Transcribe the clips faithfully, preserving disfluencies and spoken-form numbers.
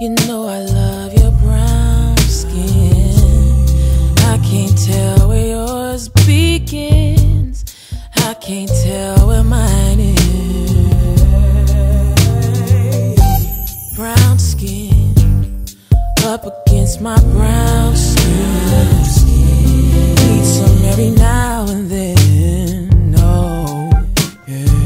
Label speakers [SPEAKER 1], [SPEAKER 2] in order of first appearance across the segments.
[SPEAKER 1] You know I love your brown skin. I can't tell where yours begins. I can't tell where mine is. Brown skin up against my brown skin. Need some every now and then. Oh, yeah.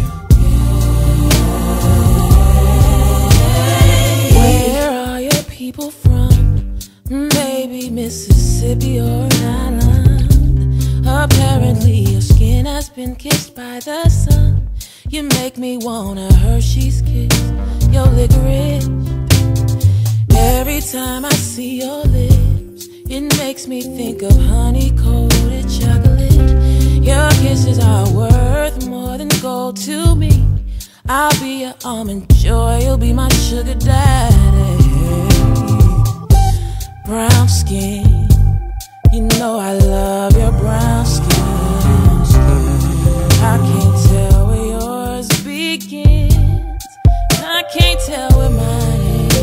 [SPEAKER 1] Where are your people from? Maybe Mississippi or an island. Apparently your skin has been kissed by the sun. You make me want a Hershey's kiss, your licorice. Every time I see your lips, it makes me think of honey-coated chocolate. Your kisses are worth more than gold to me. I'll be your almond joy, you'll be my sugar daddy. Brown skin, you know I love your brown skin. I can't tell where yours begins. I can't tell where mine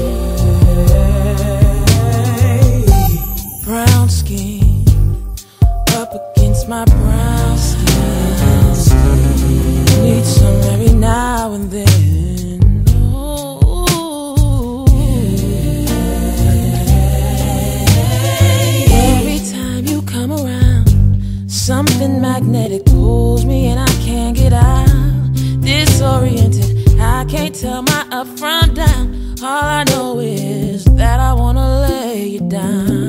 [SPEAKER 1] is. Brown skin up against my brown skin. Need some every now and then. Ooh. Every time you come around, something magnetic pulls me and I can't get out. Disoriented, I can't tell my up from down. All I know is that I wanna lay you down.